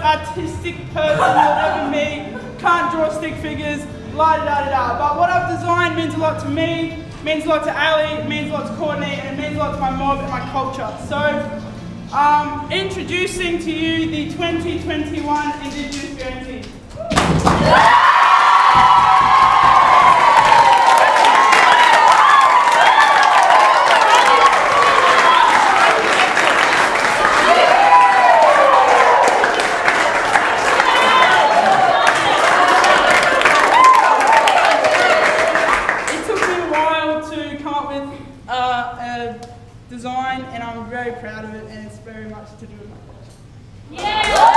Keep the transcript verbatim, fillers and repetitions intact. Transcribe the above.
artistic person you'll ever meet, can't draw stick figures, la da da da. But what I've designed means a lot to me, means a lot to Ali, it means a lot to Courtney, and it means a lot to my mob and my culture. So, um, introducing to you the twenty twenty-one Indigenous Guernsey. Design, and I'm very proud of it, and it's very much to do with my culture. Yeah!